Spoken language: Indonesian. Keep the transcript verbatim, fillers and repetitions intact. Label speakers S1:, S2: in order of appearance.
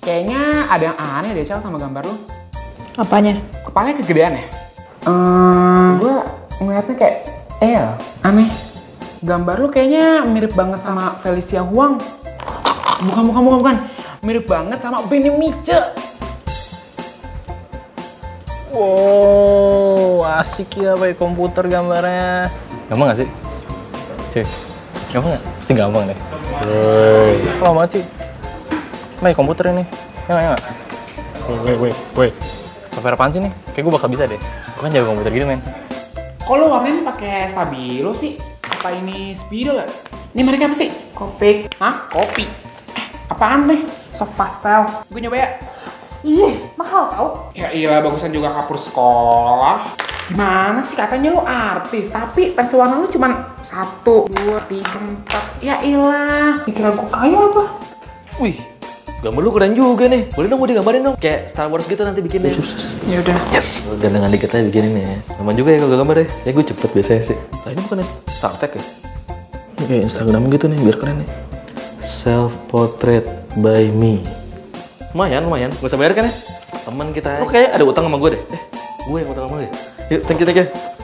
S1: Kayaknya ada yang aneh deh, Cel, sama gambar lu.
S2: Apanya?
S1: Kepalanya kegedean ya? Ehm, gue ngeliatnya kayak, eh, aneh. Gambar lu kayaknya mirip banget sama Felicia Huang. Bukan, bukan, bukan, bukan. Mirip banget sama Benny Mice.
S3: Wow, asik ya pakai komputer gambarnya. Gampang gak sih? Cuy, gampang gak? Pasti gampang deh. Lama banget sih. Pakai komputer ini. Ya gak, ya gak? Wait, wait, wait. Software apaan sih nih? Kayak gue bakal bisa deh. Gue kan jago komputer gitu, men.
S1: Kok lu warnanya pakai stabilo sih? Apa ini Speedo gak? Ini mereka apa sih?
S2: Kopik.
S1: Hah? Kopi? Eh, apaan nih?
S2: Soft pastel.
S1: Gue nyoba ya.
S2: Ih, mahal tau.
S1: Ya iya, bagusan juga kapur sekolah. Gimana sih, katanya lu artis, tapi pensil warna lu cuma satu, dua, tiga, empat. Ya ilah, pikiran gue kaya apa?
S4: Wih, gambar lu keren juga nih. Boleh dong, mau digambarin dong. Kayak Star Wars gitu nanti bikinnya.
S1: Ya udah.
S4: Yes, gandengan dikit aja bikinin ya. Aman juga ya kalau gambar ya. Ya gue cepet biasanya sih. Nah ini bukan Star Trek ya? Ini kayak Instagram gitu nih, biar keren nih. Self portrait by me. Lumayan, lumayan. Gak usah bayar kan ya? Temen kita. Lu kayak ada utang sama gue deh. Eh, gue yang utang sama lu ya. Yuk, thank you, thank you.